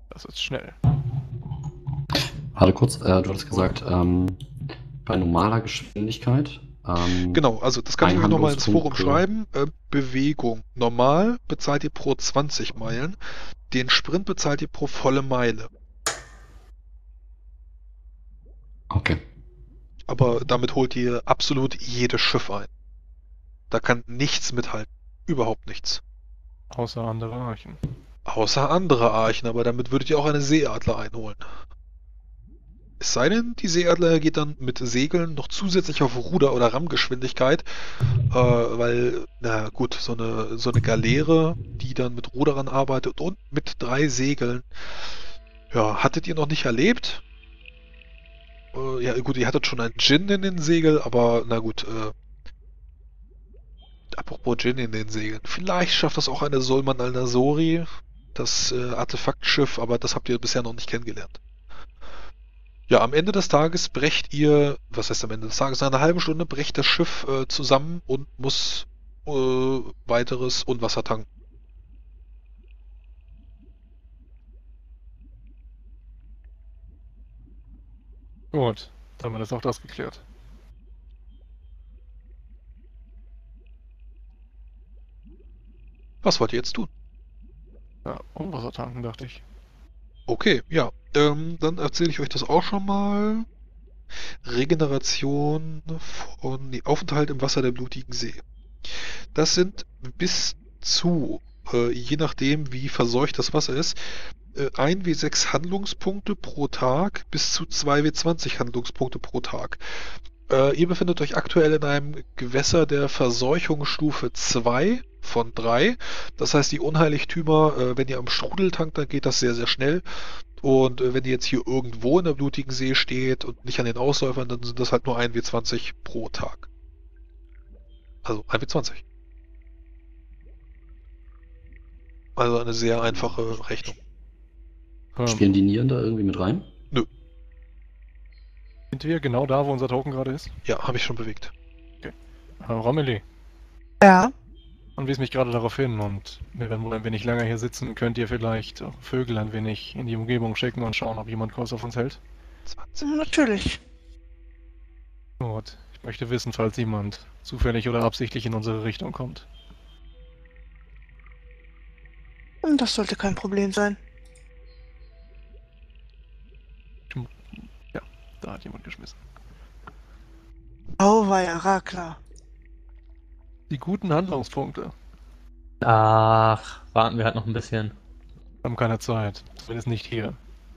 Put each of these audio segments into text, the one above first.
Das ist schnell. Warte kurz, du hattest gesagt, bei normaler Geschwindigkeit Genau, also das kann ich ein euch nochmal ins Handlungspunkt Forum pro. schreiben. Bewegung. Normal bezahlt ihr pro 20 Meilen. Den Sprint bezahlt ihr pro volle Meile. Okay. Aber damit holt ihr absolut jedes Schiff ein. Da kann nichts mithalten. Überhaupt nichts. Außer andere Archen. Außer andere Archen, aber damit würdet ihr auch eine Seeadler einholen. Es sei denn, die Seeadler geht dann mit Segeln noch zusätzlich auf Ruder- oder Rammgeschwindigkeit, weil, na gut, so eine Galeere, die dann mit Ruderern arbeitet und mit 3 Segeln, ja, hattet ihr noch nicht erlebt. Ja, gut, ihr hattet schon einen Djinn in den Segeln, aber na gut, apropos Djinn in den Segeln. Vielleicht schafft das auch eine Solman al-Nasori, das Artefaktschiff, aber das habt ihr bisher noch nicht kennengelernt. Ja, am Ende des Tages brecht ihr, was heißt am Ende des Tages, nach einer halben Stunde brecht das Schiff zusammen und muss weiteres Unwasser tanken. Gut, damit ist auch das geklärt. Was wollt ihr jetzt tun? Ja, Unwasser tanken, dachte ich. Okay, ja. Dann erzähle ich euch das auch schon mal. Regeneration von nee, Aufenthalt im Wasser der blutigen See. Das sind bis zu, je nachdem wie verseucht das Wasser ist, 1W6 Handlungspunkte pro Tag bis zu 2W20 Handlungspunkte pro Tag. Ihr befindet euch aktuell in einem Gewässer der Verseuchungsstufe 2 von 3. Das heißt, die Unheiligtümer, wenn ihr am Strudel tankt, dann geht das sehr, sehr schnell. Und wenn ihr jetzt hier irgendwo in der blutigen See steht und nicht an den Ausläufern, dann sind das halt nur 1W20 pro Tag. Also 1W20. Also eine sehr einfache Rechnung. Spielen die Nieren da irgendwie mit rein? Nö, Sind wir genau da, wo unser Token gerade ist? ja, habe ich schon bewegt. Okay. Romilly, Ja, und wies mich gerade darauf hin und wir werden wohl ein wenig länger hier sitzen. Könnt ihr vielleicht auch Vögel ein wenig in die Umgebung schicken und schauen, ob jemand Kurs auf uns hält? 20. natürlich. Gut. Ich möchte wissen, falls jemand zufällig oder absichtlich in unsere Richtung kommt. Das sollte kein Problem sein. Ja, da hat jemand geschmissen. Auweia, Rakla. Die guten Handlungspunkte. Ach, warten wir halt noch ein bisschen. Wir haben keine Zeit. Zumindest nicht hier.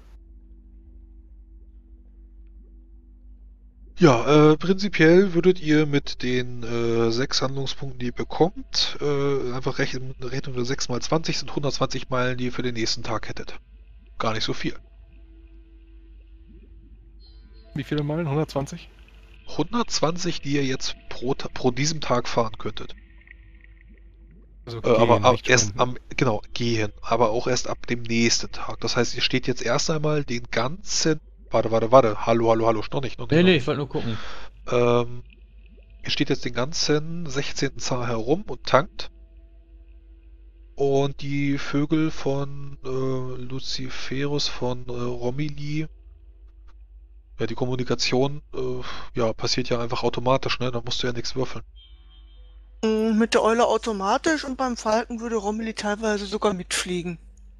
Ja, prinzipiell würdet ihr mit den 6 Handlungspunkten, die ihr bekommt, einfach rechnen, 6 mal 20 sind 120 Meilen, die ihr für den nächsten Tag hättet. Gar nicht so viel. Wie viele Meilen? 120? 120, die ihr jetzt pro diesem Tag fahren könntet. Also Aber gehen, nicht erst sprinten. genau, gehen, aber auch erst ab dem nächsten Tag. Das heißt, ihr steht jetzt erst einmal den ganzen, warte, hallo, noch nicht, Nee, ich wollte nur gucken. Ähm, ihr steht jetzt den ganzen 16. Zar herum und tankt. Und die Vögel von Luciferus, von Romilly, ja, die Kommunikation, ja, passiert ja einfach automatisch, ne? Da musst du ja nichts würfeln. Mit der Eule automatisch und beim Falken würde Romilly teilweise sogar mitfliegen.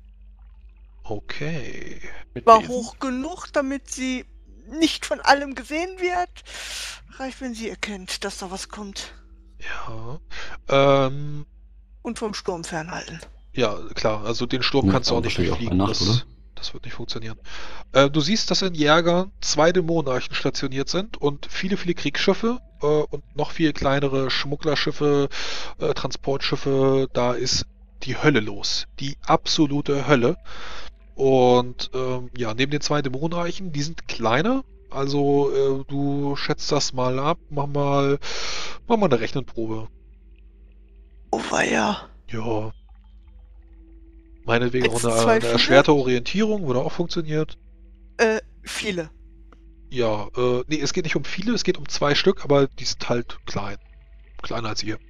Okay. Mit War Besen. hoch genug, damit sie nicht von allem gesehen wird. Reicht, wenn sie erkennt, dass da was kommt. Ja. Und vom Sturm fernhalten. Ja, klar, also den Sturm Ja, kannst du auch aber nicht wahrscheinlich auch bei durchfliegen. Nacht, oder? Das wird nicht funktionieren. Du siehst, dass in Jägern 2 Dämonenarchen stationiert sind und viele, viele Kriegsschiffe und noch viel kleinere Schmugglerschiffe, Transportschiffe. Da ist die Hölle los. Die absolute Hölle. Und ja, neben den 2 Dämonenreichen, die sind kleiner. Also du schätzt das mal ab. Mach mal eine Rechenprobe. Auweia. Ja, meinetwegen auch Jetzt eine, 2 eine viele? erschwerte Orientierung, würde auch funktioniert. Viele. Ja, nee, es geht nicht um viele, es geht um 2 Stück, aber die sind halt klein. Kleiner als ihr.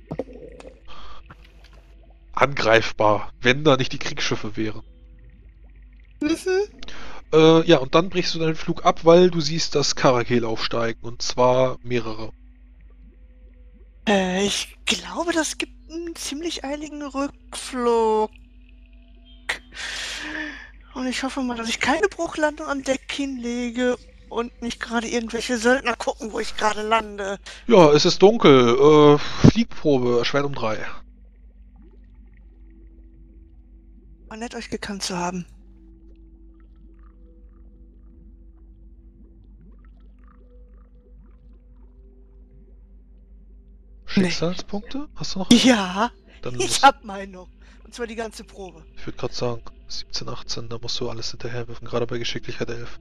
Angreifbar, wenn da nicht die Kriegsschiffe wären. Ja, und dann brichst du deinen Flug ab, weil du siehst, dass Karakel aufsteigen. Und zwar mehrere. Ich glaube, das gibt einen ziemlich eiligen Rückflug. Und ich hoffe mal, dass ich keine Bruchlandung am Deck hinlege und nicht gerade irgendwelche Söldner gucken, wo ich gerade lande. Ja, es ist dunkel. Fliegprobe, erschwert um 3. War nett, euch gekannt zu haben. Schicksalspunkte? Hast du noch? Ja, Dann ich hab meine noch. Und zwar die ganze Probe. Ich würde gerade sagen, 17, 18, da musst du alles hinterher werfen, gerade bei Geschicklichkeit 11.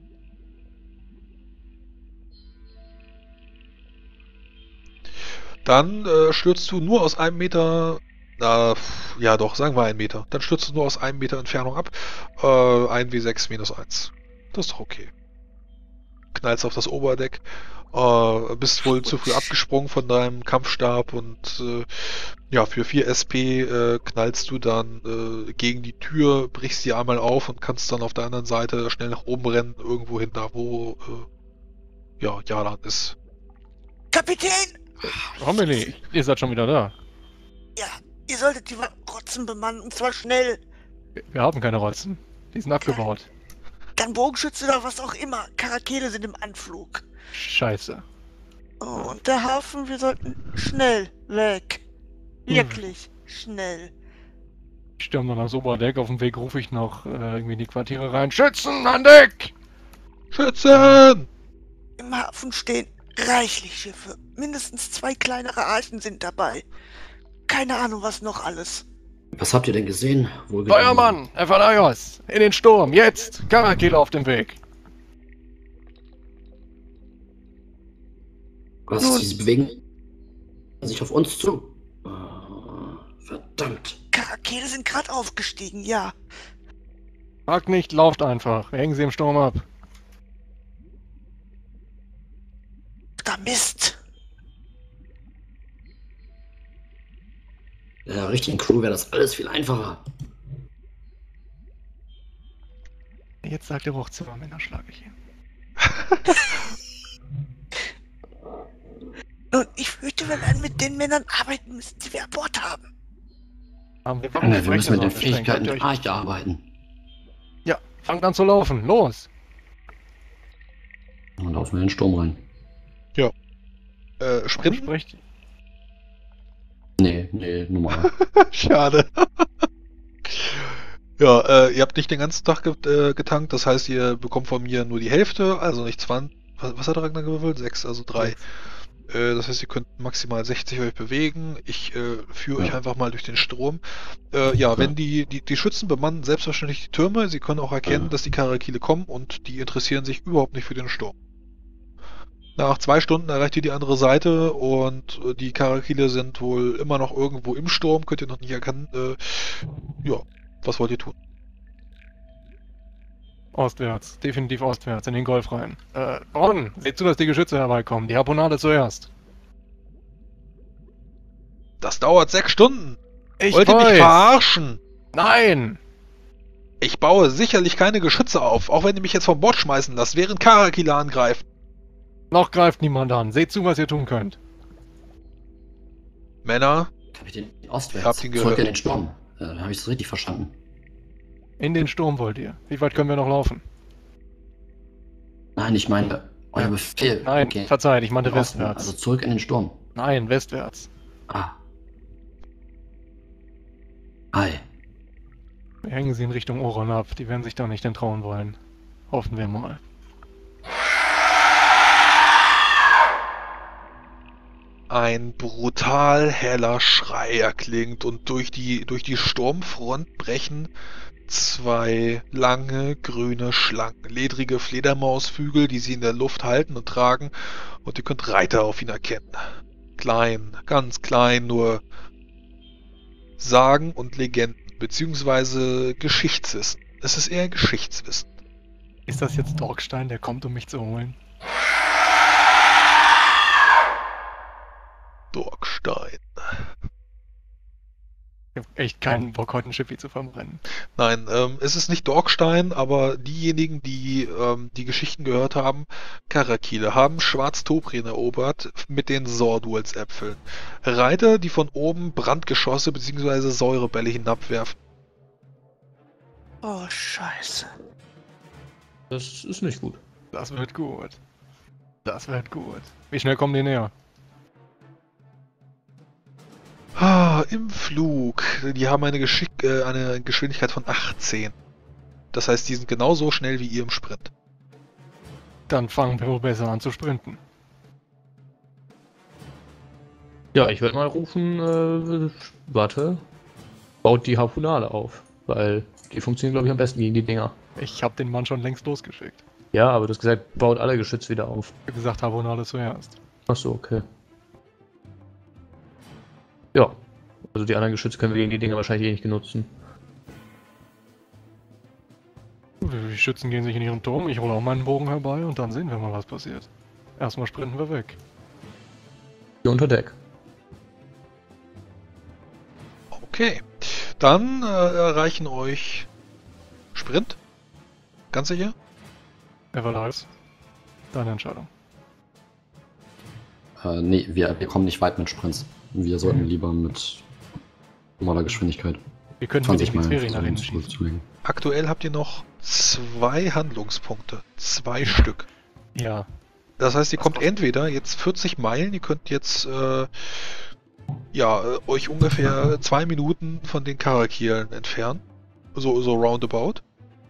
Dann stürzt du nur aus einem Meter, ja doch, sagen wir 1 Meter. Dann stürzt du nur aus 1 Meter Entfernung ab. 1W6 minus 1. Das ist doch okay. Knallst auf das Oberdeck, bist wohl zu früh abgesprungen von deinem Kampfstab und ja, für 4 SP knallst du dann gegen die Tür, brichst die einmal auf und kannst dann auf der anderen Seite schnell nach oben rennen, irgendwo hin, da wo ja, Jalan ist. Kapitän! Romilly, ihr seid schon wieder da. Ja, ihr solltet die Rotzen bemannen, und zwar schnell. Wir haben keine Rotzen. Die sind abgebaut. Dann Bogenschütze oder was auch immer. Karakele sind im Anflug. Scheiße. Oh, und der Hafen, wir sollten schnell weg. Wirklich schnell. Ich stürme dann aufs Oberdeck. Auf dem Weg rufe ich noch irgendwie in die Quartiere rein. Schützen an Deck! Schützen! Im Hafen stehen reichlich Schiffe. Mindestens 2 kleinere Archen sind dabei. Keine Ahnung, was noch alles. Was habt ihr denn gesehen? Feuermann! Evanaios! In den Sturm! Jetzt! Karakel auf dem Weg! Was? Nun. Sie bewegen sich auf uns zu. Verdammt. Karakele sind gerade aufgestiegen, ja. Fragt nicht, lauft einfach. Wir hängen sie im Sturm ab. Da Mist. In der richtigen Crew wäre das alles viel einfacher. Jetzt sagt der Hochzimmermänner, schlage ich ihn. Und ich fürchte, wir werden mit den Männern arbeiten müssen, die wir an Bord haben. Haben wir Wir müssen mit den Fähigkeiten der Arche arbeiten. Ja, fangt an zu laufen. Los! Und laufen wir in den Sturm rein. Sprinten? Sprecht. Nee, normal. Schade. Ja, ihr habt nicht den ganzen Tag getankt, das heißt, ihr bekommt von mir nur die Hälfte, also nicht 20. Was hat der Ragnar gewürfelt? 6, also 3. Das heißt, ihr könnt maximal 60 euch bewegen. Ich führe euch einfach mal durch den Strom. Ja, wenn die Schützen bemannen selbstverständlich die Türme. Sie können auch erkennen, dass die Karakile kommen und die interessieren sich überhaupt nicht für den Sturm. Nach 2 Stunden erreicht ihr die andere Seite und die Karakile sind wohl immer noch irgendwo im Sturm, könnt ihr noch nicht erkennen. Ja, was wollt ihr tun? Ostwärts, definitiv ostwärts, in den Golf rein. Ron, seht zu, dass die Geschütze herbeikommen. Die Harpunade zuerst. Das dauert 6 Stunden. Ich Wollt ihr mich weiß. verarschen? Nein! Ich baue sicherlich keine Geschütze auf, auch wenn ihr mich jetzt vom Bord schmeißen lasst, während Karakile angreifen. Noch greift niemand an. Seht zu, was ihr tun könnt. Männer, Kapitän, ostwärts. Habt ihn Zurück gehört. in den Sturm. Habe ich das richtig verstanden? In den Sturm wollt ihr. Wie weit können wir noch laufen? Nein, ich meine, euer Befehl. Nein, Okay. verzeiht, ich meinte Im Osten, westwärts. Also zurück in den Sturm. Nein, westwärts. Ah. Ei. Wir hängen sie in Richtung Oron ab. Die werden sich da nicht entrauen wollen. Hoffen wir mal. ein brutal heller Schrei erklingt und durch die Sturmfront brechen 2 lange grüne Schlangen, ledrige Fledermausflügel, die sie in der Luft halten und tragen, und ihr könnt Reiter auf ihn erkennen. Klein, ganz klein, nur Sagen und Legenden, beziehungsweise Geschichtswissen. Es ist eher Geschichtswissen. Ist das jetzt Dorkstein, der kommt, um mich zu holen? Dorkstein. Ich hab echt keinen Bock, heute ein Schiffi zu verbrennen. Nein, es ist nicht Dorkstein, aber diejenigen, die die Geschichten gehört haben, Karakile, haben Schwarz-Toprin erobert mit den Sordulzäpfeln. Reiter, die von oben Brandgeschosse bzw. Säurebälle hinabwerfen. Oh, scheiße. Das ist nicht gut. Das wird gut. Das wird gut. Wie schnell kommen die näher? Im Flug. Die haben eine Geschwindigkeit von 18. Das heißt, die sind genauso schnell wie ihr im Sprint. Dann fangen wir wohl besser an zu sprinten. Ja, ich würde mal rufen, warte. Baut die Harpunale auf. Weil die funktionieren, glaube ich, am besten gegen die Dinger. Ich habe den Mann schon längst losgeschickt. Ja, aber du hast gesagt, baut alle Geschütze wieder auf. Ich habe gesagt, Harpunale zuerst. Achso, okay. Ja. Also die anderen Geschütze können wir gegen die Dinger wahrscheinlich eh nicht benutzen. Die Schützen gehen sich in ihren Turm, ich hole auch meinen Bogen herbei und dann sehen wir mal, was passiert. Erstmal sprinten wir weg. Hier unter Deck. Okay. Dann erreichen euch Sprint. Ganz sicher? Everlives. Deine Entscheidung. Nee, wir kommen nicht weit mit Sprints. Wir sollten lieber mit normaler Geschwindigkeit Wir könnten mit 20 den Meilen Mysterien nach hinten schießen. zurückzulegen. Aktuell habt ihr noch 2 Handlungspunkte. 2 Stück. Ja. Das heißt, ihr kommt entweder jetzt 40 Meilen, ihr könnt jetzt euch ungefähr 2 Minuten von den Karakielen entfernen. So roundabout.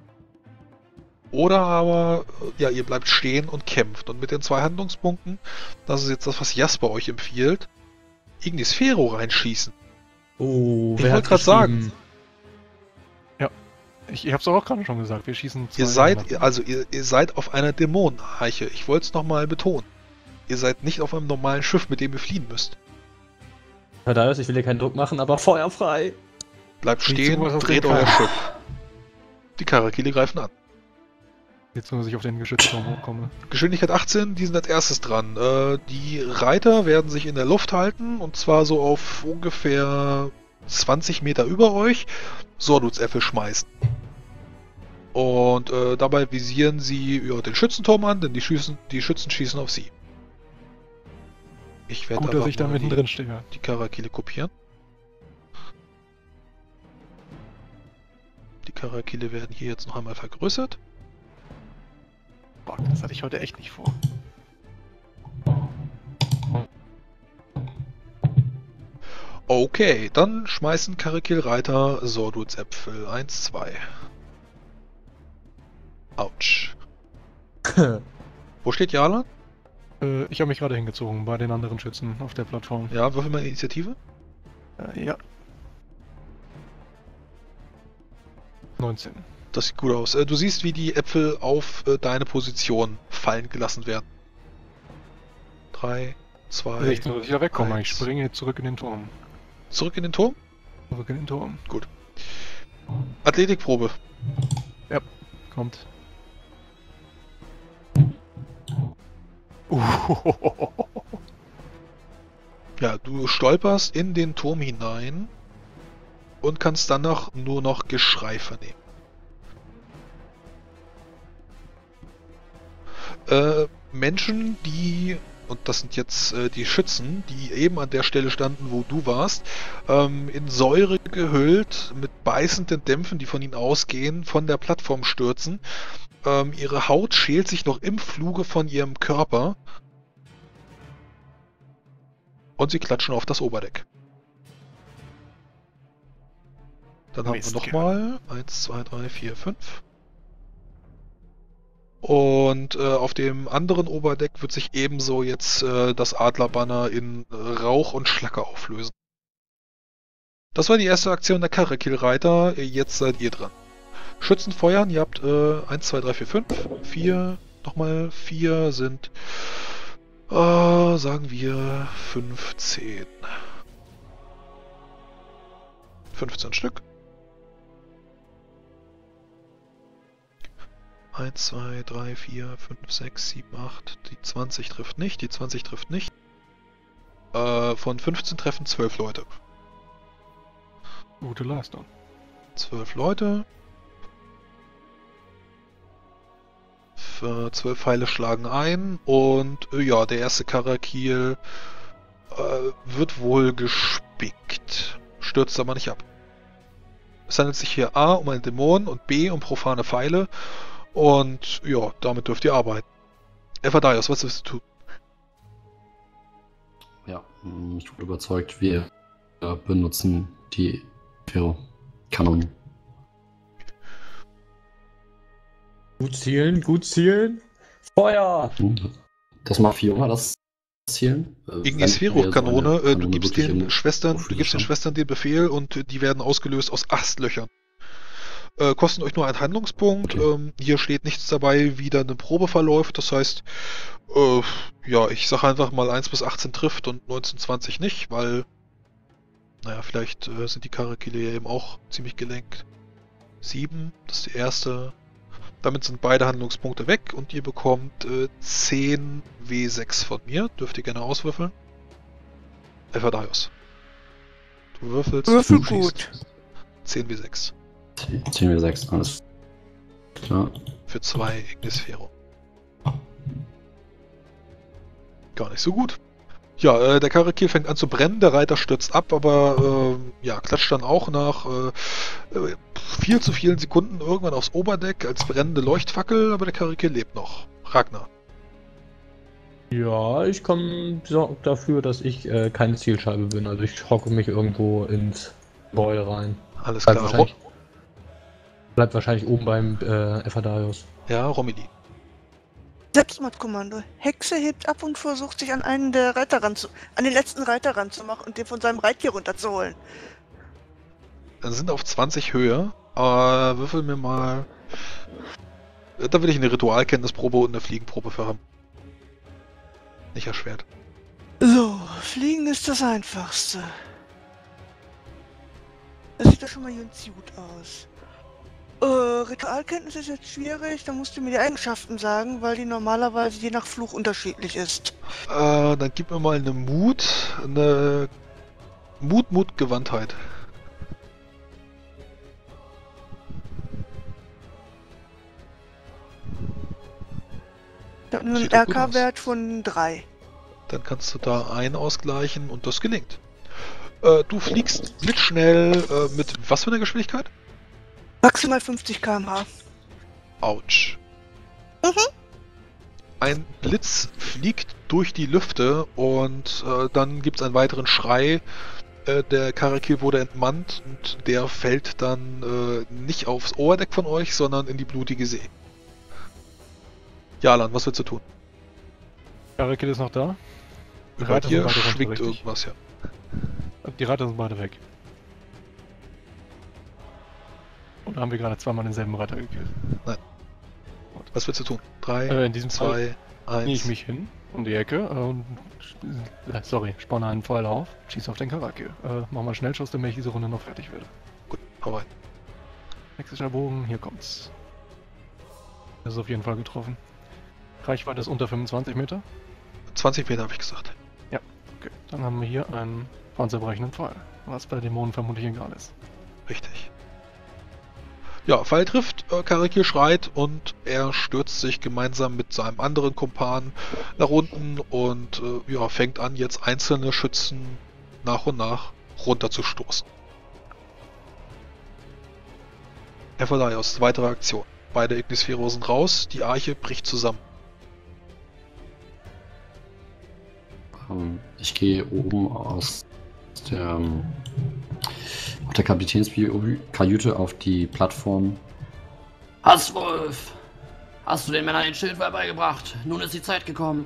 Oder aber, ihr bleibt stehen und kämpft. Und mit den 2 Handlungspunkten, das ist jetzt das, was Jasper euch empfiehlt, Ignis Fero reinschießen. Oh, Ich wollte gerade sagen, Ich hab's auch gerade schon gesagt, wir schießen ihr zwei seid auf einer Dämonenarche. Ich wollte es nochmal betonen. Ihr seid nicht auf einem normalen Schiff, mit dem ihr fliehen müsst. Thaddeus, ich will dir keinen Druck machen, aber Feuer frei. Bleibt Sieh stehen, zu, was auf dreht den euer Fall. Schiff. Die Karakile greifen an. Jetzt nur, dass ich auf den Geschützturm hochkomme. Geschwindigkeit 18, die sind als erstes dran. Die Reiter werden sich in der Luft halten, und zwar so auf ungefähr 20 Meter über euch, Sordulzäpfel schmeißen. Und dabei visieren sie den Schützenturm an, denn die Schützen schießen auf sie. Ich werde Gut, dass ich da mittendrin stehe. die Karakile kopieren. Die Karakile werden hier jetzt noch einmal vergrößert. Boah, das hatte ich heute echt nicht vor. Okay, dann schmeißen Karakil-Reiter Sordulzäpfel. 1, 2. Autsch. Wo steht Jala? Ich habe mich gerade hingezogen bei den anderen Schützen auf der Plattform. Ja, würfel mal Initiative. Ja. 19. Das sieht gut aus. Du siehst, wie die Äpfel auf deine Position fallen gelassen werden. 3, 2, Ich nur, dass ich da wegkomme. 1. Ich springe jetzt zurück in den Turm. Zurück in den Turm. Zurück in den Turm. Athletikprobe. Kommt. Ja, du stolperst in den Turm hinein und kannst danach nur noch Geschrei vernehmen. Menschen, die, und das sind jetzt die Schützen, die eben an der Stelle standen, wo du warst, in Säure gehüllt, mit beißenden Dämpfen, die von ihnen ausgehen, von der Plattform stürzen. Ihre Haut schält sich noch im Fluge von ihrem Körper. Und sie klatschen auf das Oberdeck. Dann haben wir nochmal 1, 2, 3, 4, 5. Und auf dem anderen Oberdeck wird sich ebenso jetzt das Adlerbanner in Rauch und Schlacke auflösen. Das war die erste Aktion der Karakil-Reiter. Jetzt seid ihr dran. Schützen feuern. Ihr habt 1, 2, 3, 4, 5. 4. Nochmal 4 sind... sagen wir 15. 15 Stück. 1, 2, 3, 4, 5, 6, 7, 8. Die 20 trifft nicht, die 20 trifft nicht. Von 15 treffen 12 Leute. Gute Leistung. 12 Leute. 12 Pfeile schlagen ein und ja, der erste Karakil wird wohl gespickt. Stürzt aber nicht ab. Es handelt sich hier A um einen Dämon und B um profane Pfeile. Und ja, damit dürft ihr arbeiten. Evadaios, was willst du tun? Ja, ich bin überzeugt, wir benutzen die Kanonen. Gut zielen, gut zielen. Feuer! Das macht Fiona das Zielen. Ignis Wenn wir so eine Kanone, du Kanone gibst wirklich den in- Schwestern, wofür du die gibst den stehen. Schwestern den Befehl und die werden ausgelöst aus Astlöchern. Kosten euch nur einen Handlungspunkt. Okay. Hier steht nichts dabei, wie dann eine Probe verläuft. Das heißt, ja, ich sage einfach mal 1 bis 18 trifft und 19, 20 nicht, weil, naja, vielleicht sind die Karakile ja eben auch ziemlich gelenkt. 7, das ist die erste. Damit sind beide Handlungspunkte weg und ihr bekommt 10 W6 von mir. Dürft ihr gerne auswürfeln. Evadaios. Du würfelst, Würfel du schießt. gut. 10 W6. 10 wir 6, alles klar. Für 2 Ignisphero. Gar nicht so gut. Ja, der Karakil fängt an zu brennen, der Reiter stürzt ab, aber ja, klatscht dann auch nach viel zu vielen Sekunden irgendwann aufs Oberdeck als brennende Leuchtfackel, aber der Karakil lebt noch. Ragnar. Ja, ich sorge dafür, dass ich keine Zielscheibe bin. Also ich hocke mich irgendwo ins Gebäude rein. Alles Bleibt klar. wahrscheinlich oben beim Evadaios. Ja, Romilly. Selbstmordkommando. Hexe hebt ab und versucht sich an einen der Reiter an den letzten Reiter ranzumachen und den von seinem Reittier runterzuholen. Dann sind auf 20 Höhe. Würfel mir mal. Da will ich eine Ritualkenntnisprobe und eine Fliegenprobe für haben. Nicht erschwert. So, Fliegen ist das Einfachste. Das sieht doch schon mal ganz gut aus. Ritualkenntnis ist jetzt schwierig, da musst du mir die Eigenschaften sagen, weil die normalerweise je nach Fluch unterschiedlich ist. Dann gib mir mal eine Gewandtheit. Ich habe nur einen Sieht doch gut aus. RK-Wert von 3. Dann kannst du da einen ausgleichen und das gelingt. Du fliegst blitzschnell mit was für einer Geschwindigkeit? Maximal 50 km/h. Autsch. Ein Blitz fliegt durch die Lüfte und dann gibt es einen weiteren Schrei. Der Karakil wurde entmannt und der fällt dann nicht aufs Oberdeck von euch, sondern in die blutige See. Jalan, was willst du tun? Karakil ist noch da. Die Bei Reiter sind dir beide runter, schwingt richtig? irgendwas, ja. Die Reiter sind beide weg. Oder haben wir gerade zweimal denselben Reiter gekillt? Was willst du tun? 3, In diesem Fall 2, knie ich 1. mich hin um die Ecke und spanne einen Pfeil auf, schieße auf den Karakil. Mach mal einen Schnellschuss, damit ich diese Runde noch fertig werde. Gut, hau rein. Hexischer Bogen, hier kommt's. Das ist auf jeden Fall getroffen. Reichweite ist unter 25 Meter. 20 Meter habe ich gesagt. Okay, dann haben wir hier einen panzerbrechenden Pfeil, was bei Dämonen vermutlich egal ist. Richtig. Ja, Pfeil trifft, Karakil schreit und er stürzt sich gemeinsam mit seinem anderen Kumpan nach unten und ja, fängt an, jetzt einzelne Schützen nach und nach runterzustoßen. Evadaios, weitere Aktion. Beide Ignisphero sind raus, die Arche bricht zusammen. Ich gehe oben aus der Kapitänskajüte auf die Plattform. Hasswolf! Hast du den Männern den Schild beigebracht? Nun ist die Zeit gekommen.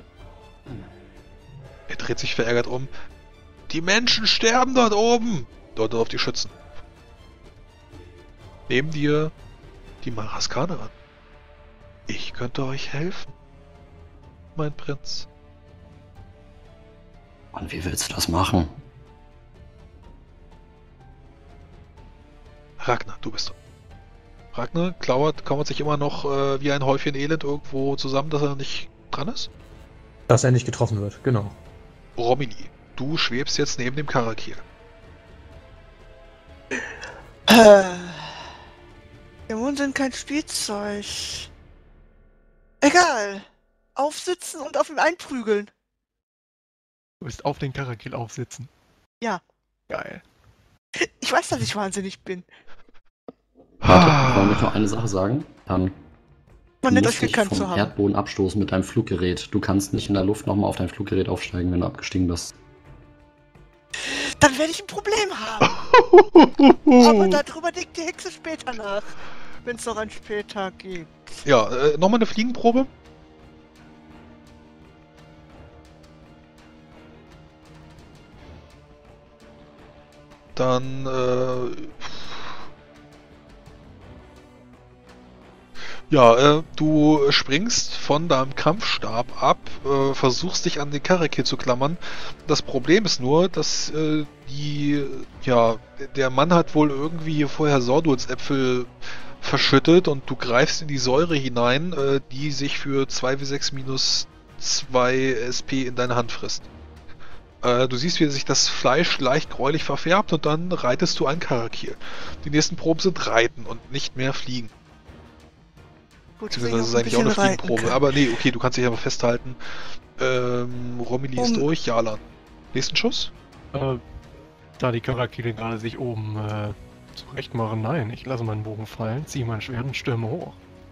Er dreht sich verärgert um. Die Menschen sterben dort oben! Dort auf die Schützen. Neben dir die Maraskanerin. Ich könnte euch helfen, mein Prinz. Und wie willst du das machen? Ragnar, du bist dran. Ragnar kauert sich immer noch wie ein Häufchen Elend irgendwo zusammen, dass er nicht dran ist. Dass er nicht getroffen wird, genau. Romilly, du schwebst jetzt neben dem Karakil. Dämonen sind kein Spielzeug. Egal. Aufsitzen und auf ihn einprügeln. Du willst auf den Karakil aufsitzen. Ja. Geil. Ich weiß, dass ich wahnsinnig bin. Warte, ich wollte mich noch eine Sache sagen. Man Du nennt musst euch dich gekannt vom zu haben. Erdboden abstoßen mit deinem Fluggerät. Du kannst nicht in der Luft nochmal auf dein Fluggerät aufsteigen, wenn du abgestiegen bist. Dann werde ich ein Problem haben. Aber darüber denkt die Hexe später nach. Wenn es noch ein später gibt. Ja, nochmal eine Fliegenprobe. Dann, ja, du springst von deinem Kampfstab ab, versuchst dich an den Karakil zu klammern. Das Problem ist nur, dass der Mann hat wohl irgendwie vorher Sordulsäpfel verschüttet und du greifst in die Säure hinein, die sich für 2w6 minus 2 SP in deine Hand frisst. Du siehst, wie sich das Fleisch leicht gräulich verfärbt und dann reitest du einen Karakil. Die nächsten Proben sind Reiten und nicht mehr Fliegen. Gut, Beziehungsweise das ist eigentlich auch eine Fliegenprobe. Aber nee, okay, du kannst dich aber festhalten. Romilly ist durch, Jalan. Nächsten Schuss? Da die Karakile gerade sich oben zurecht machen, nein, ich lasse meinen Bogen fallen, ziehe mein Schwert und stürme hoch.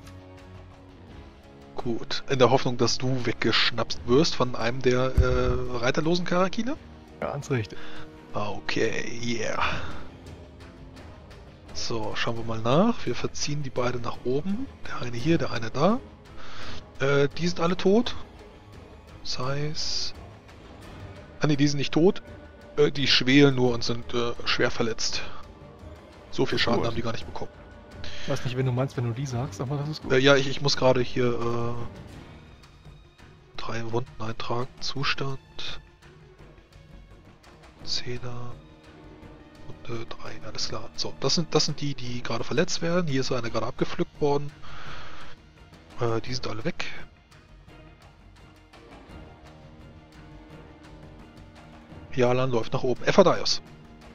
Gut. In der Hoffnung, dass du weggeschnapst wirst von einem der reiterlosen Karakile? Ganz richtig. Okay, yeah. So, schauen wir mal nach. Wir verziehen die beiden nach oben. Der eine hier, der eine da. Die sind alle tot. Das heißt... Ah ne, die sind nicht tot. Die schwelen nur und sind schwer verletzt. So viel Schaden Gut. haben die gar nicht bekommen. Ich weiß nicht, wenn du meinst, wenn du die sagst, aber das ist gut. Ja, ich muss gerade hier 3 Wunden eintragen. Zustand. 10er. Und 3, alles klar. So, das sind die, die gerade verletzt werden. Hier ist einer gerade abgepflückt worden. Die sind alle weg. Jalan läuft nach oben. Ephadaios.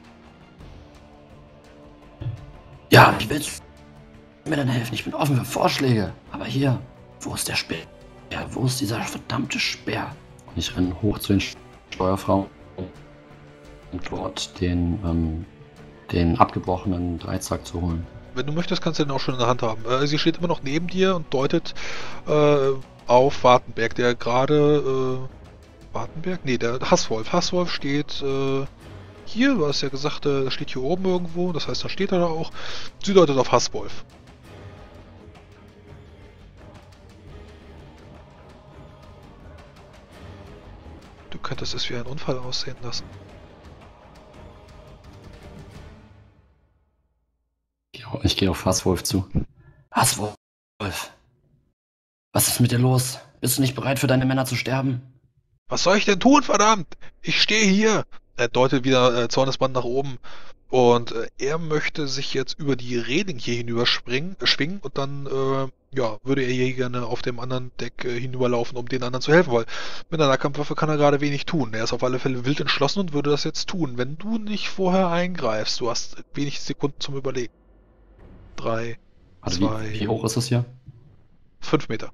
Ja, ich will mir dann helfen. Ich bin offen für Vorschläge. Aber hier, wo ist der Speer? Ja, wo ist dieser verdammte Speer? Und ich renne hoch zu den Steuerfrauen und dort den abgebrochenen Dreizack zu holen. Wenn du möchtest, kannst du den auch schon in der Hand haben. Sie steht immer noch neben dir und deutet auf Wartenberg, der gerade... Wartenberg? Nee, der Hasswolf. Hasswolf steht hier, du hast ja gesagt, das steht hier oben irgendwo, das heißt, da steht er da auch. Sie deutet auf Hasswolf. Du könntest es wie ein Unfall aussehen lassen. Ich gehe auf Hasswolf zu. Hasswolf! Was ist mit dir los? Bist du nicht bereit für deine Männer zu sterben? Was soll ich denn tun, verdammt? Ich stehe hier. Er deutet wieder Zornesband nach oben. Und er möchte sich jetzt über die Reling hier hinüber schwingen und dann würde er hier gerne auf dem anderen Deck hinüberlaufen, um den anderen zu helfen, weil mit einer Nahkampfwaffe kann er gerade wenig tun. Er ist auf alle Fälle wild entschlossen und würde das jetzt tun, wenn du nicht vorher eingreifst. Du hast wenig Sekunden zum Überlegen. 3, Also 2, wie hoch ist das hier? 5 Meter.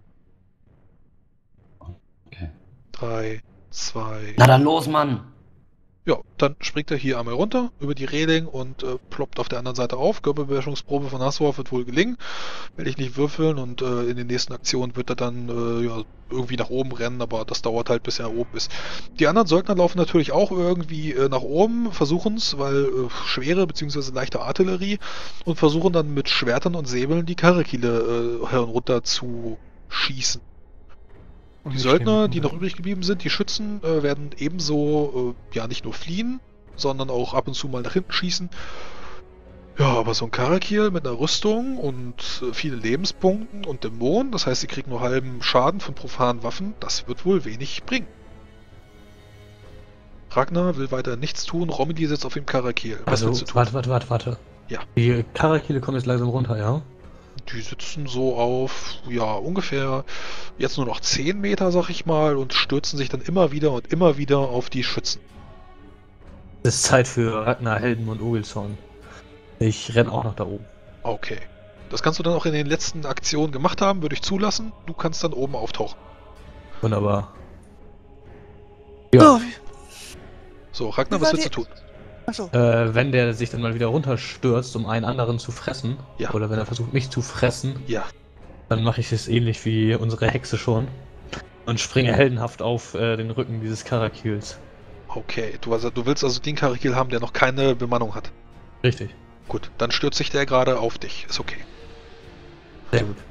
Okay. 3, 2... Na dann los, Mann! Ja, dann springt er hier einmal runter über die Reling und ploppt auf der anderen Seite auf. Körperbeherrschungsprobe von Hasswolf wird wohl gelingen. Werde ich nicht würfeln und in den nächsten Aktionen wird er dann irgendwie nach oben rennen, aber das dauert halt, bis er oben ist. Die anderen Söldner laufen natürlich auch irgendwie nach oben, versuchen es, weil schwere bzw. leichte Artillerie und versuchen dann mit Schwertern und Säbeln die Karakile herunter zu schießen. Die Söldner, die noch übrig geblieben sind, die Schützen, werden ebenso, nicht nur fliehen, sondern auch ab und zu mal nach hinten schießen. Ja, aber so ein Karakil mit einer Rüstung und viele Lebenspunkten und Dämonen, das heißt, sie kriegen nur halben Schaden von profanen Waffen, das wird wohl wenig bringen. Ragnar will weiter nichts tun, Romilly sitzt auf dem Karakil. Was Also, willst du tun? warte. Ja. Die Karakile kommen jetzt langsam runter, ja? Die sitzen so auf, ungefähr jetzt nur noch 10 Meter, sag ich mal, und stürzen sich dann immer wieder auf die Schützen. Es ist Zeit für Ragnar, Helden und Ogilzorn. Ich renn auch noch da oben. Okay. Das kannst du dann auch in den letzten Aktionen gemacht haben, würde ich zulassen. Du kannst dann oben auftauchen. Wunderbar. Ja. Oh, So, Ragnar, Wie was war willst du tun? achso. Wenn der sich dann mal wieder runterstürzt, um einen anderen zu fressen, Ja. oder wenn er versucht, mich zu fressen, Ja. dann mache ich es ähnlich wie unsere Hexe schon und springe heldenhaft auf den Rücken dieses Karakils. Okay. Du willst also den Karakil haben, der noch keine Bemannung hat. Richtig. Gut, dann stürzt sich der gerade auf dich. Ist okay. Sehr gut.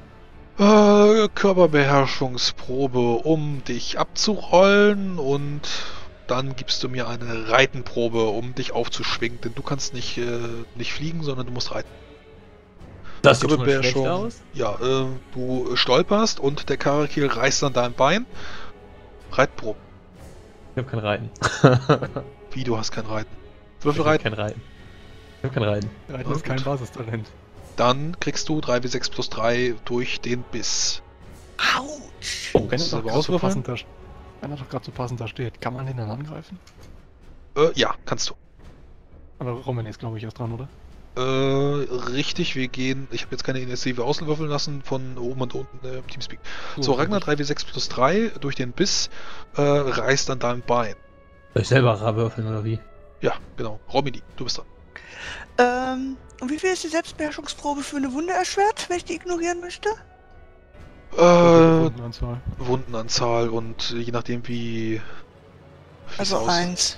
Körperbeherrschungsprobe, um dich abzurollen, und dann gibst du mir eine Reitenprobe, um dich aufzuschwingen, denn du kannst nicht fliegen, sondern du musst reiten. Das sieht schon mal schlecht Körperbeherrschung. aus. Ja, du stolperst und der Karakil reißt an deinem Bein. Reitprobe. Ich hab kein Reiten. Wie, du hast kein Reiten? Ich Würfel hab reiten. kein Reiten. Ich hab kein Reiten. Reiten ist kein Basistalent. Dann kriegst du 3W6 plus 3 durch den Biss. Autsch. Oh, Wenn er kannst du doch aber gerade so auswürfeln? so passend da steht, kann man den dann angreifen? Ja, kannst du. Aber Roman ist, glaube ich, erst dran, oder? Richtig, wir gehen. Ich habe jetzt keine Initiative auswürfeln lassen von oben und unten im Teamspeak. So, Ragnar 3W6 plus 3 durch den Biss reißt an deinem Bein. Soll ich selber würfeln oder wie? Ja, genau. Romini, du bist dran. Und wie viel ist die Selbstbeherrschungsprobe für eine Wunde erschwert, wenn ich die ignorieren möchte? Rundenanzahl. Wundenanzahl und je nachdem wie. Also es 1.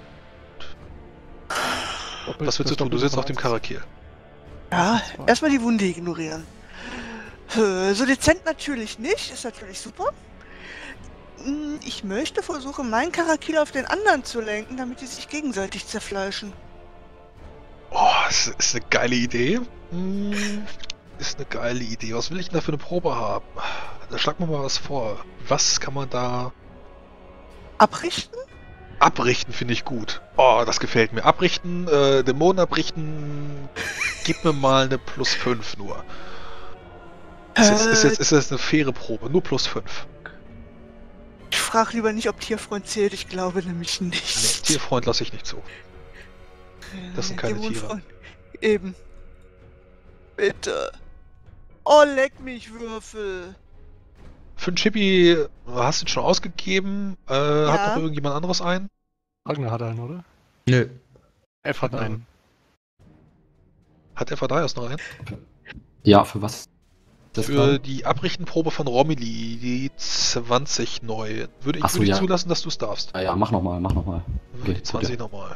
Was willst du tun? Du sitzt auf dem Karakil. Ja, erstmal die Wunde ignorieren. So dezent natürlich nicht, ist natürlich super. Ich möchte versuchen, meinen Karakil auf den anderen zu lenken, damit die sich gegenseitig zerfleischen. Oh, das ist eine geile Idee. Ist eine geile Idee. Was will ich denn da für eine Probe haben? Da schlag mir mal was vor. Was kann man da Abrichten? abrichten? Finde ich gut. Oh, das gefällt mir. Abrichten, Dämonen abrichten. Gib mir mal eine plus 5 nur. Ist jetzt eine faire Probe. Nur plus 5. Ich frage lieber nicht, ob Tierfreund zählt. Ich glaube nämlich Nee, nicht. Tierfreund lasse ich nicht zu. Das sind keine Dämonenfreund. Eben. Bitte. Oh, leck mich, Würfel. Für einen Chippy hast du ihn schon ausgegeben. Hat noch irgendjemand anderes einen? Ragnar hat einen, oder? Nö. F hat einen. Hat der Verdaios noch einen? Ja, für was? Das Für die Abrichtenprobe von Romilly, die 20 neu. Würde Ach so, ich ja. zulassen, dass du es darfst. ja, mach nochmal. Die Okay, 20 nochmal.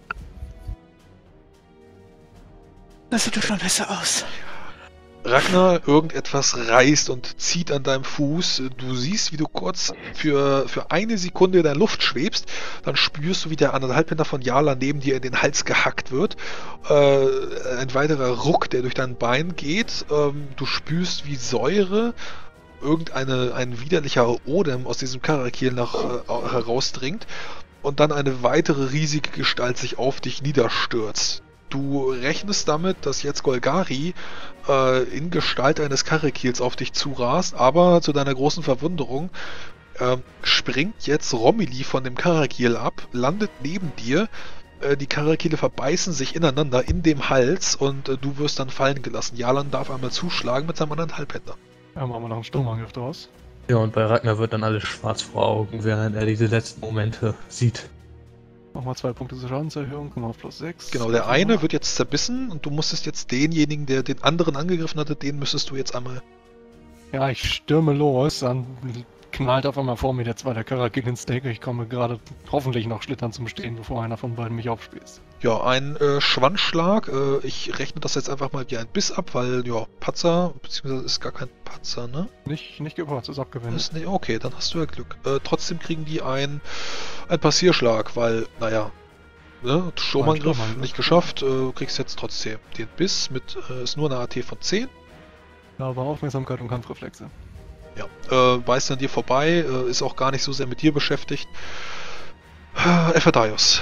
Das sieht doch schon besser aus. Ragnar, irgendetwas reißt und zieht an deinem Fuß. Du siehst, wie du kurz für eine Sekunde in der Luft schwebst. Dann spürst du, wie der Halbhänder von Jarla neben dir in den Hals gehackt wird. Ein weiterer Ruck, der durch dein Bein geht. Du spürst, wie Säure, ein widerlicher Odem aus diesem Karakil herausdringt. Und dann eine weitere riesige Gestalt sich auf dich niederstürzt. Du rechnest damit, dass jetzt Golgari in Gestalt eines Karakils auf dich zurast, aber zu deiner großen Verwunderung springt jetzt Romilly von dem Karakil ab, landet neben dir, die Karakile verbeißen sich ineinander in dem Hals und du wirst dann fallen gelassen. Jarlan darf einmal zuschlagen mit seinem anderen Halbhänder. Ja, machen wir noch einen Sturmangriff draus. Ja, und bei Ragnar wird dann alles schwarz vor Augen, während er diese letzten Momente sieht. Nochmal 2 Punkte zur Schadenserhöhung, kommen auf plus 6. Genau, der eine wird jetzt zerbissen und du musstest jetzt denjenigen, der den anderen angegriffen hatte, den müsstest du jetzt einmal... Ja, ich stürme los, dann knallt auf einmal vor mir der zweite Karakil ins Deck. Ich komme gerade hoffentlich noch schlittern zum Stehen, bevor einer von beiden mich aufspießt. Ja, ein Schwanzschlag. Ich rechne das jetzt einfach mal wie ein Biss ab, weil, ja, Patzer, beziehungsweise ist gar kein Patzer, ne? Nicht gepatzt, ist abgewendet. Ist nicht, okay, dann hast du ja Glück. Trotzdem kriegen die ein Passierschlag, weil, naja, ne, Sturmangriff Sturmangriff. nicht geschafft, kriegst jetzt trotzdem den Biss mit, ist nur eine AT von 10. Ja, aber Aufmerksamkeit und Kampfreflexe. Ja, beißt an dir vorbei, ist auch gar nicht so sehr mit dir beschäftigt. Ephadaios.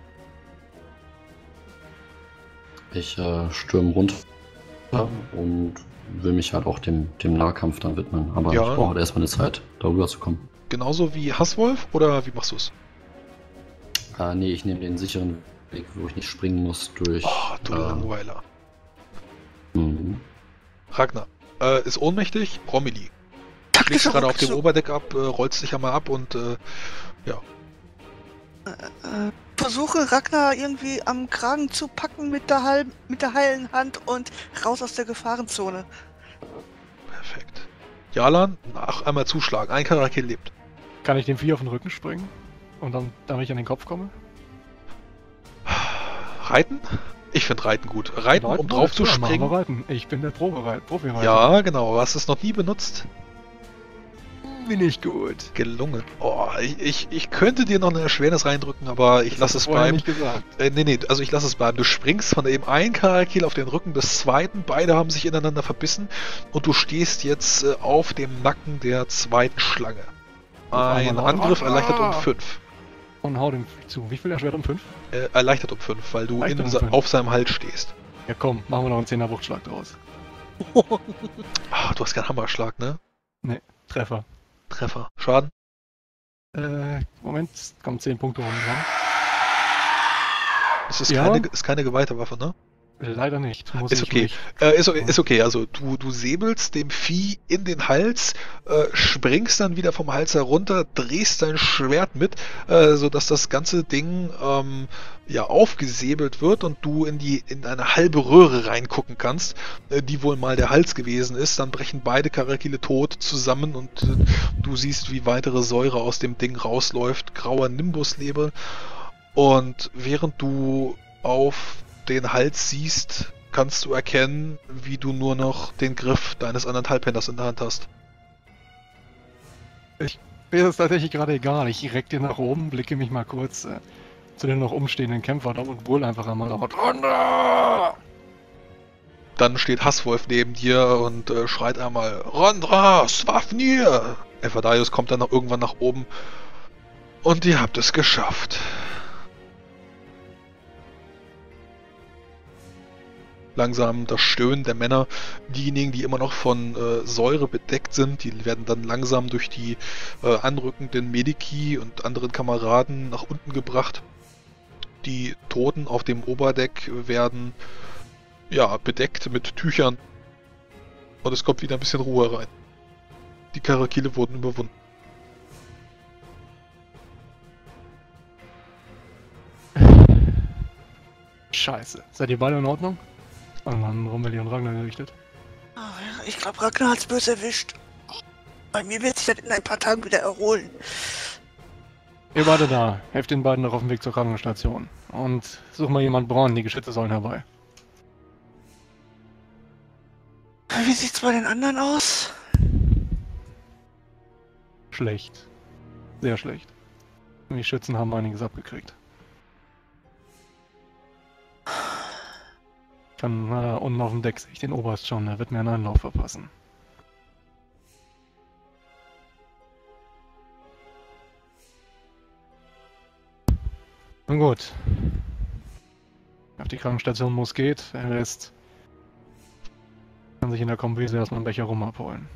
Ich stürme runter und will mich halt auch dem Nahkampf dann widmen. Aber Ja. ich brauche halt erstmal eine Zeit, darüber zu kommen. Genauso wie Hasswolf, oder wie machst du es? Nee, ich nehme den sicheren Weg, wo ich nicht springen muss durch... Oh, du Langweiler. Mhm. Ragnar ist ohnmächtig. Romilly schlägt Taktischer gerade auf dem Rückzug. Oberdeck ab, rollt sich einmal ab und ja. Versuche Ragnar irgendwie am Kragen zu packen mit der heilen Hand und raus aus der Gefahrenzone. Perfekt. Jalan, einmal zuschlagen. Ein Charakter lebt. Kann ich dem Vieh auf den Rücken springen? Und dann, damit ich an den Kopf komme? Reiten? Ich finde Reiten gut. Reiten, um drauf zu Machen wir springen. Reiten. Ich bin der Profireiter. Ja, genau. Du hast es noch nie benutzt. Bin ich gut. Gelungen. Oh, ich könnte dir noch eine Erschwernis reindrücken, aber ich lasse es Vorher bleiben. nicht gesagt. Nee, also ich lasse es bleiben. Du springst von dem einen Charakter auf den Rücken des zweiten. Beide haben sich ineinander verbissen. Und du stehst jetzt auf dem Nacken der zweiten Schlange. Ein einmal laut. Angriff erleichtert um Ah! 5. Und hau dem zu. Wie viel erschwert um 5? Erleichtert um 5, weil du Erleichtert um 5. auf seinem Hals stehst. Ja komm, machen wir noch einen 10er Wuchtschlag draus. Ah, du hast keinen Hammerschlag, ne? Treffer. Treffer. Schaden? Moment, kommen 10 Punkte oben dran. Das ist, Ja. ist keine geweihte Waffe, ne? Leider nicht. Muss Ist ich okay. mich- Ist okay. Also du säbelst dem Vieh in den Hals, springst dann wieder vom Hals herunter, drehst dein Schwert mit, sodass das ganze Ding ja aufgesäbelt wird und du in eine halbe Röhre reingucken kannst, die wohl mal der Hals gewesen ist. Dann brechen beide Charakile tot zusammen und du siehst, wie weitere Säure aus dem Ding rausläuft. Grauer Nimbusnebel. Und während du auf den Hals siehst, kannst du erkennen, wie du nur noch den Griff deines anderthalbhänders in der Hand hast. Mir ist es tatsächlich gerade egal. Ich reck dir nach oben, blicke mich mal kurz zu den noch umstehenden Kämpfern um und brüll einfach einmal laut. Rondra! Dann steht Hasswolf neben dir und schreit einmal: Rondra, Swafnir! Evadaius kommt dann irgendwann nach oben und ihr habt es geschafft. Langsam das Stöhnen der Männer, diejenigen, die immer noch von Säure bedeckt sind, die werden dann langsam durch die anrückenden Mediki und anderen Kameraden nach unten gebracht. Die Toten auf dem Oberdeck werden ja bedeckt mit Tüchern und es kommt wieder ein bisschen Ruhe rein. Die Charakile wurden überwunden. Scheiße. Seid ihr beide in Ordnung? An Romilly und Ragnar gerichtet. Oh, ja, ich glaube, Ragnar hat's böse erwischt. Bei mir wird sich das in ein paar Tagen wieder erholen. Ihr beide da. Helft den beiden noch auf dem Weg zur Krankenstation. Und such mal jemand braun, die Geschütze sollen herbei. Wie sieht's bei den anderen aus? Schlecht. Sehr schlecht. Die Schützen haben einiges abgekriegt. Kann unten auf dem Deck sehe ich den Oberst schon, der wird mir einen Einlauf verpassen. Nun gut. Auf die Krankenstation muss geht, der Rest kann sich in der Kombüse erstmal einen Becher rum abholen.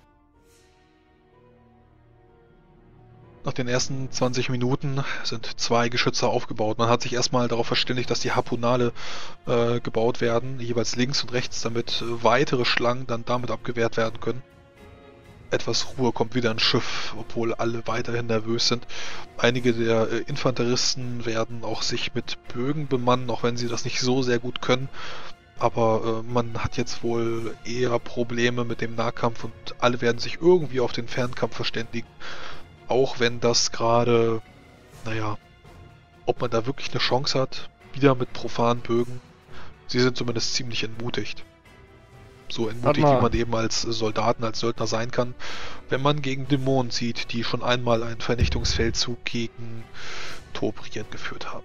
Nach den ersten 20 Minuten sind 2 Geschütze aufgebaut. Man hat sich erstmal darauf verständigt, dass die Harpunale gebaut werden, jeweils links und rechts, damit weitere Schlangen dann damit abgewehrt werden können. Etwas Ruhe kommt wieder ins Schiff, obwohl alle weiterhin nervös sind. Einige der Infanteristen werden auch sich mit Bögen bemannen, auch wenn sie das nicht so sehr gut können. Aber man hat jetzt wohl eher Probleme mit dem Nahkampf und alle werden sich irgendwie auf den Fernkampf verständigen. Auch wenn das gerade, naja, ob man da wirklich eine Chance hat, wieder mit profanen Bögen. Sie sind zumindest ziemlich entmutigt. So entmutigt, wie man eben als Soldaten, als Söldner sein kann, wenn man gegen Dämonen zieht, die schon einmal einen Vernichtungsfeldzug gegen Tobrien geführt haben.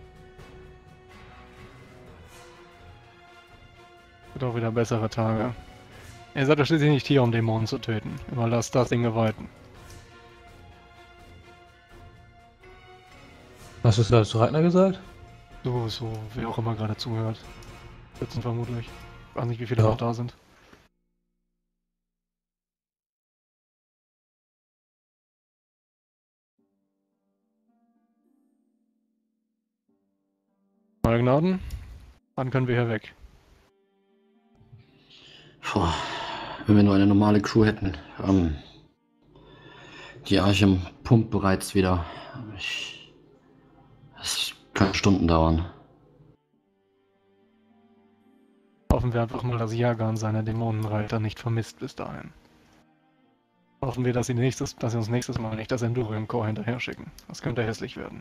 Wird auch wieder bessere Tage. Ihr seid doch schließlich nicht hier, um Dämonen zu töten. Überlasst das den Geweihten. Was hast du da zu Ragnar gesagt? So, wer auch immer gerade zuhört. Sitzen vermutlich. Ich weiß nicht, wie viele Ja. noch da sind. Meine Gnaden, wann können wir hier weg? Puh, wenn wir nur eine normale Crew hätten. Die Arche pumpt bereits wieder. Es kann Stunden dauern. Hoffen wir einfach mal, dass Jagan seine Dämonenreiter nicht vermisst bis dahin. Hoffen wir, dass sie uns nächstes Mal nicht das Endurium Corps hinterher schicken. Das könnte hässlich werden.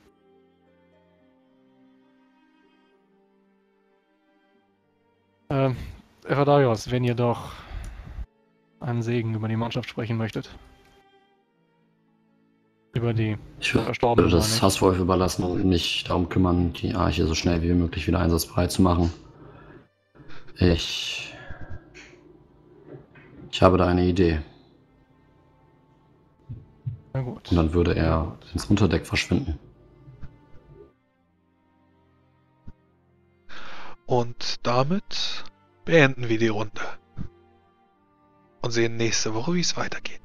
Evadarios, wenn ihr doch einen Segen über die Mannschaft sprechen möchtet. Über die Ich würde Verstorbenen. das Hasswolf überlassen und mich darum kümmern, die Arche so schnell wie möglich wieder einsatzbereit zu machen. Ich habe da eine Idee. Na gut. Und dann würde er ins Unterdeck verschwinden. Und damit beenden wir die Runde. Und sehen nächste Woche, wie es weitergeht.